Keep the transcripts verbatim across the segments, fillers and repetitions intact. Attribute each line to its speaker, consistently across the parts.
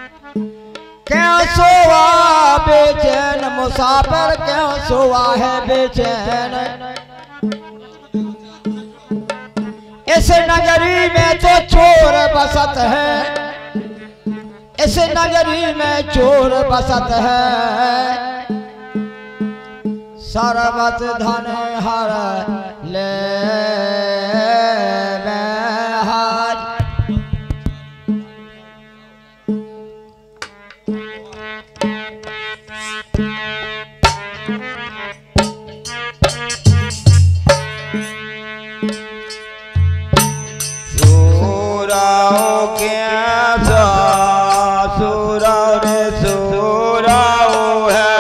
Speaker 1: क्यों सोवा बेचैन मुसाफिर, क्यों सोवा है बेचैन। इस नगरी में तो चोर बसत है, इस नगरी में चोर बसत है। सर्वत धन हर ले हाज।
Speaker 2: सुराओ कैसा सुराओ रे सुराओ है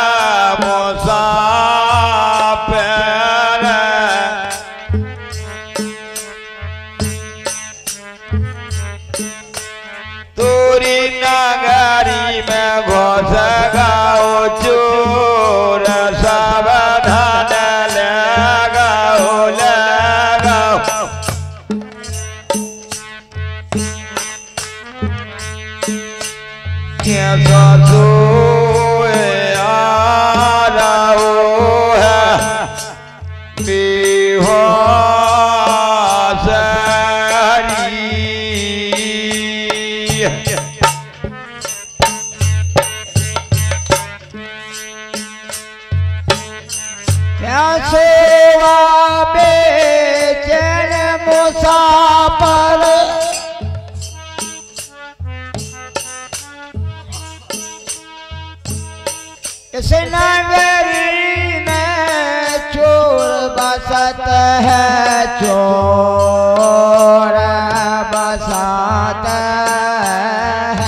Speaker 2: मुसाफिर। तोरी नगरी में घुस गाओ चोर, सावधान लगाओ लगाओ। कैसा सोए आ रहो है बेहोश
Speaker 1: क्या सोवा बेचैन मुसाफिर। इस नगरी में चोर बसत है, चोर बसत है।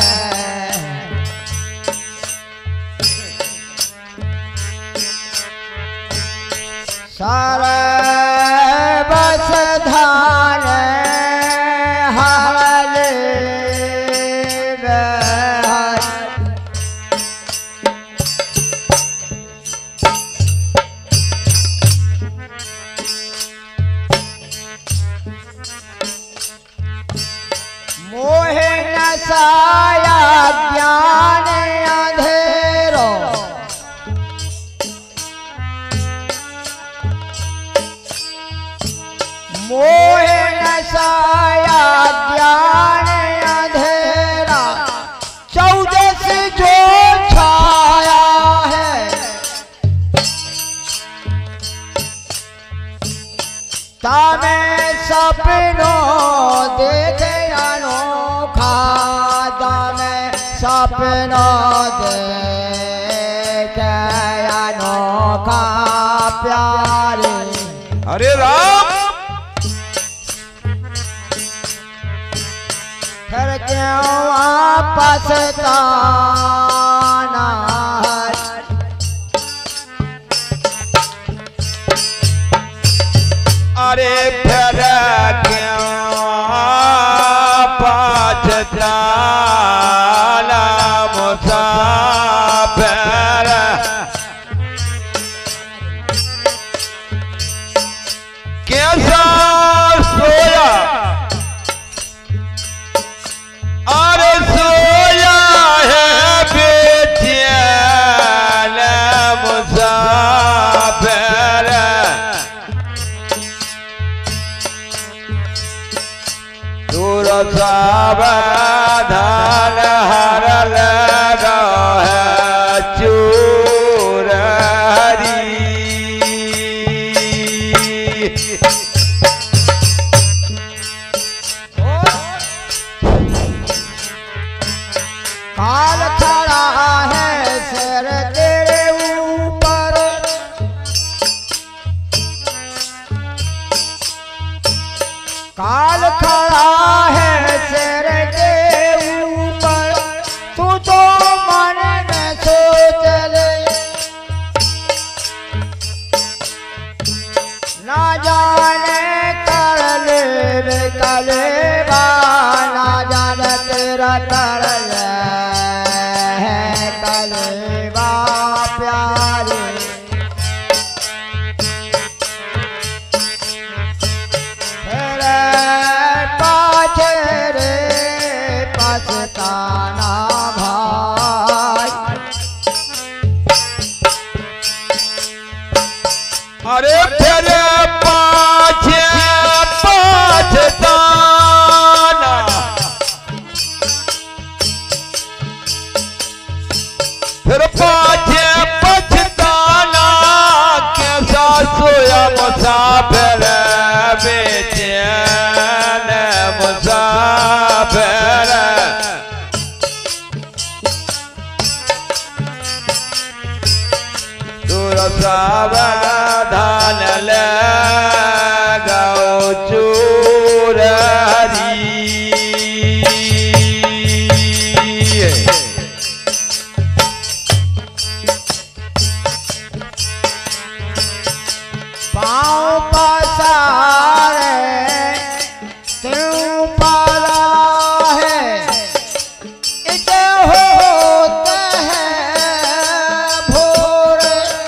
Speaker 1: सारा बस धान हर मोहे नसाया ज्ञान अंधेरो। मोहे नसाया ज्ञान अंधेरा, चौदस जो छाया है। तामे सपनों देखे अनोखा, तामे सपनों देखे अनोखा प्यारे।
Speaker 2: हरे राम।
Speaker 1: फिर क्यों वापस ताना है।
Speaker 2: अरे फिर क्यों पछताना मुसाफिर। कैसा सोया अरे सोया है बेचैन मुसाफिर। दूर सावधान हर लगा है चोर हरी।
Speaker 1: काल खड़ा है सिर तेरे ऊपर, काल खड़ा है सिर के ऊपर। तू तो मन में सोच ले, ना जाने कर ले कलेबा, ना जाने तेरा कर ले
Speaker 2: फिर पाछे पछताना कैसा सोया मुसाफिर बेचैन मुसाफिर दूर सावधान लगाओ चोर हरी
Speaker 1: पाँव पसारे क्यों पाला है इसे होते हैं भोर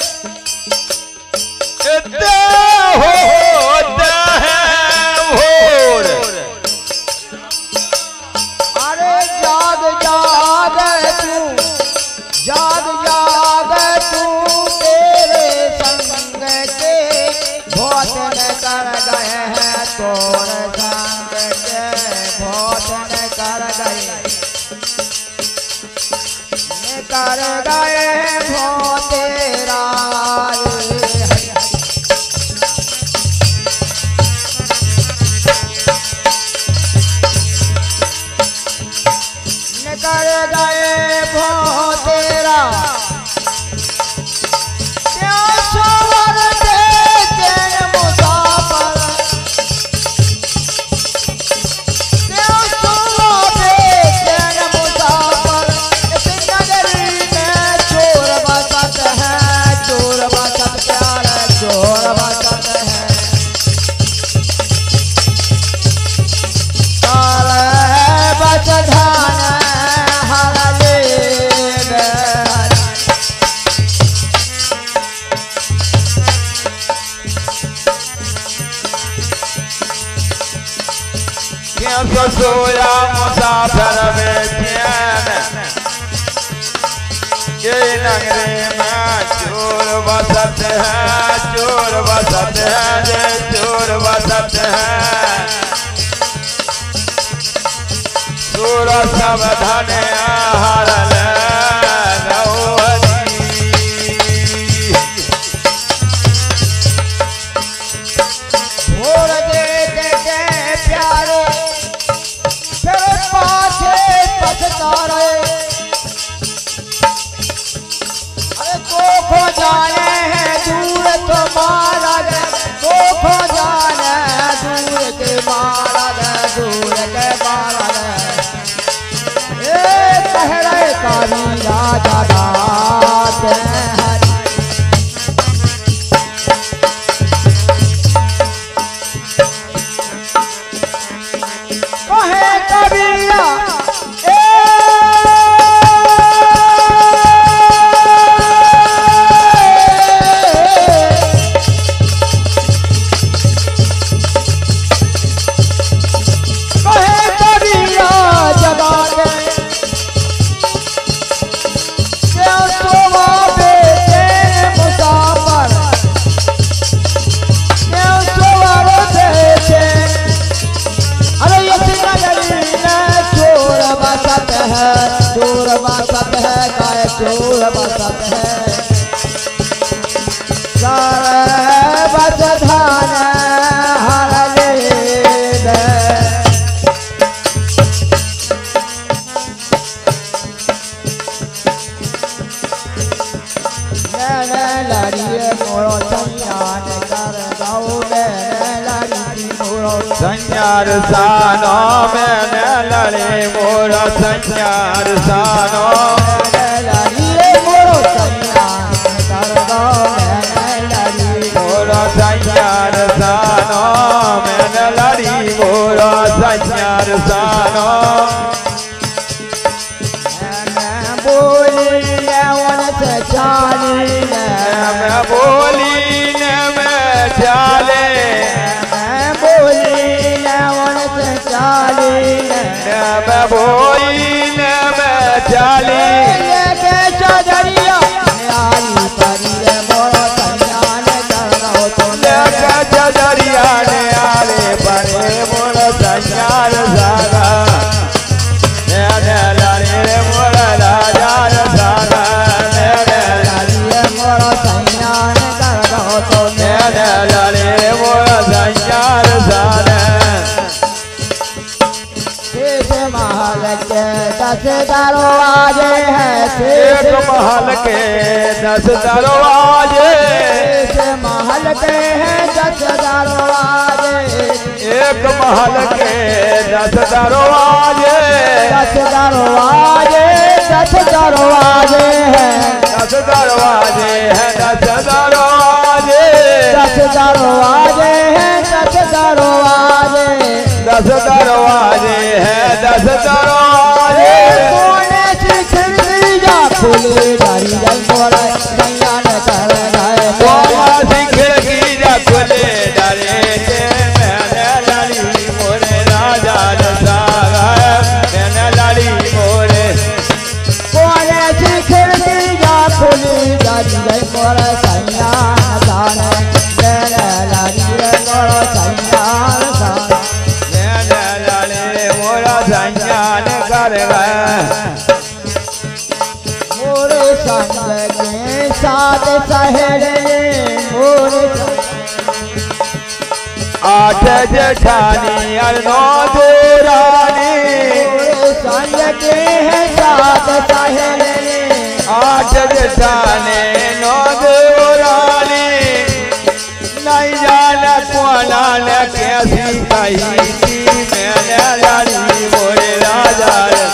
Speaker 2: इतने होते हैं भोर
Speaker 1: अरे जाग जाग तू जाग जाग तू तेरे संग के भोजन कर गए हैं तोर संग के भोजन कर गए कर गए भो तेरा कर गए भो तेरा क्या सवर दे चैन मुसाफिर क्या सवर दे चैन मुसाफिर इस नगरी में चोर बसत है चोर बसत प्यारे चोर बसत है सारे बस धान
Speaker 2: कैसा सोया मुसाफिर बेचैन ये नगरी में चोर बसत है चोर बसत है ये चोर बसत है चोर सावधान आहार लगाओ हरी
Speaker 1: भोर देख के प्यारे फिर पाछे पछतारे अरे को खो जाने हैं दूर तुम्हारा को खो जाने हैं दूर के मारा दूर के मारा ए कह रहे काली राजा दास हरि कहे कबीरा ए कहे कबीरा जगा के क्या सोवा बेचैन मुसाफिर क्या सोवा बेचैन अरे ये नगरी में चोर बसत है चोर बसत है काय चोर बसत है सारे बस धान हर ले लड़िए मोरो संज्ञान कर गाओ लड़ी मोरो
Speaker 2: संज्ञार सानो मैंने लड़े मोरा संज्ञार सानो
Speaker 1: लड़िए मोरो संज्ञान कर गाओ लड़ी
Speaker 2: मोरा संज्ञार सानो मैंने लड़ी मोरा संज्ञार सानो
Speaker 1: बोली वन से चाली
Speaker 2: मैं बोली न मैं चाले
Speaker 1: मैं बोली वन से चाली
Speaker 2: मैं बोली न मैं चाली
Speaker 1: के चौधरिया आई परी मोरो संज्ञान कर रहो तुम
Speaker 2: चौधरिया ने आले परे मोरा संज्ञान सागा लड़े मोरा राजा सागा
Speaker 1: दरवाजे हैं
Speaker 2: एक महल के दस दरवाजे,
Speaker 1: शेष महल के हैं दस दरवाजे,
Speaker 2: एक महल के दस दरवाजे,
Speaker 1: दस दरवाजे दस दरवाजे हैं,
Speaker 2: दस दरवाजे हैं दस दरवाजे,
Speaker 1: दस दरवाजे हैं दस दरवाजे,
Speaker 2: दस दरवाजे हैं दस दरवाजे।
Speaker 1: कोने से खिड़की जा खुली डारी जल मोरा सैया ने कर गए,
Speaker 2: कोना सी खिड़की जा खुले डरे थे, मैंने लाली मोरे राजा दसागा, मैंने लाली मोरे।
Speaker 1: कोने से खिड़की जा खुली डारी जल मोरा सैया ने जाने, मैंने लाली मोरा सैया ने जाने,
Speaker 2: मैंने लाली मोरा सैया ने कर गए।
Speaker 1: मोरे संग के साथ सहेरे मोरे
Speaker 2: आठ जेठानी और नौ देरानी,
Speaker 1: मोरे संग के हैं साथ सहेरे,
Speaker 2: आठ जेठानी नौ देरानी, नहीं जाने कौन ने कैसी कही थी, मैंने लाली मोरे राजा।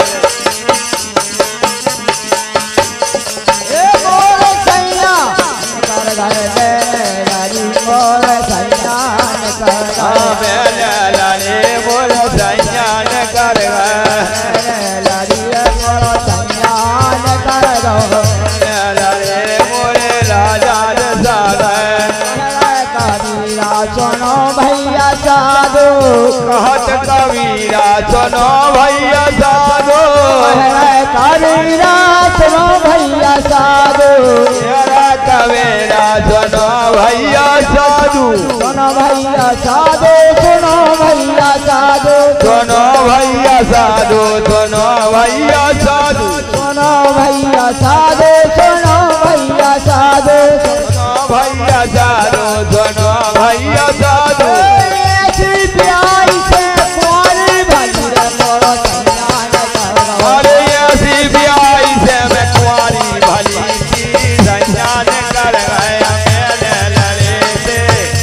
Speaker 1: ए मोरे सैया कर गए, मैंने लाली मोरे सैया ने कर गए,
Speaker 2: मैंने लाली मोरे सैया ने कर गए,
Speaker 1: मैंने लाली मोरे सैया ने कर गए,
Speaker 2: लाली मोरे राजा दसा गए।
Speaker 1: कबीरा सुनो भैया साधु,
Speaker 2: कहत कबीरा सुनो भैया साधो,
Speaker 1: कबीरा सुनो भैया साधु,
Speaker 2: तेरा कबीरा सुनो भैया साधु,
Speaker 1: सुनो भैया साधु, सुनो भैया साधु,
Speaker 2: सुनो भैया साधु, सुनो भैया साधु,
Speaker 1: सुनो भैया साधु, सुनो भैया साधु,
Speaker 2: सुनो भैया साधु, सुनो भैया साधु।
Speaker 1: ऐसी प्यारी से कुंवारी भली रे मोरो सैया ने कर गए,
Speaker 2: अरे ऐसी ब्याई से मैं कुंवारी भली थी, सैया ने कर गए, मैंने लड़े थे।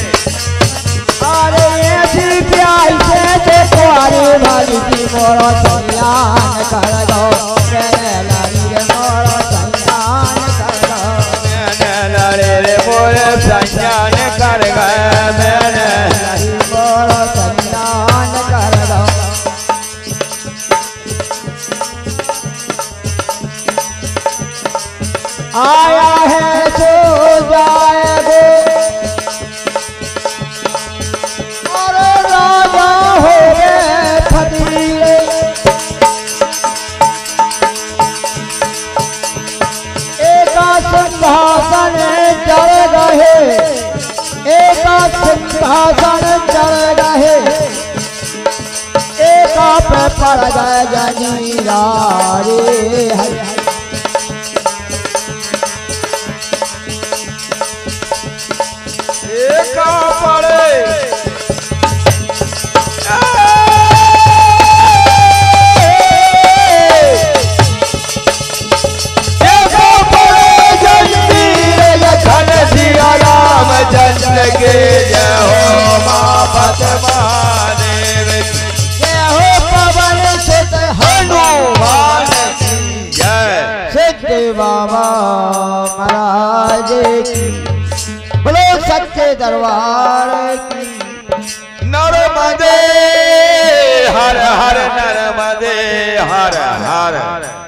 Speaker 1: अरे ऐसी प्यारी से ते कुंवारी भली थी, मोरो सैया ने कर गए, मैंने लाली रे मोरो सैया ने कर गए,
Speaker 2: मैंने लड़े रे मोरे सैया ने कर गए, मैंने
Speaker 1: लाली मोरो सैया ने कर गए। आया है सो जाएगो और राजा हो गए फकीरे, एका सिंहासन चढ़ गए, एका सिंहासन चढ़ गए, एका पे पड़ गए जंजीरा रे हरि।
Speaker 2: एका पड़े एका पड़े जंजीर यखन सिया राम चंद्र के, जय हो माँ पद्मादेव की,
Speaker 1: जय हो पवन सुत
Speaker 2: हनुमान की जय।
Speaker 1: सिद्ध बाबा महाराज की, बोलो सच्चे दरबार की।
Speaker 2: नर्मदे हर हर नर्मदे हर हर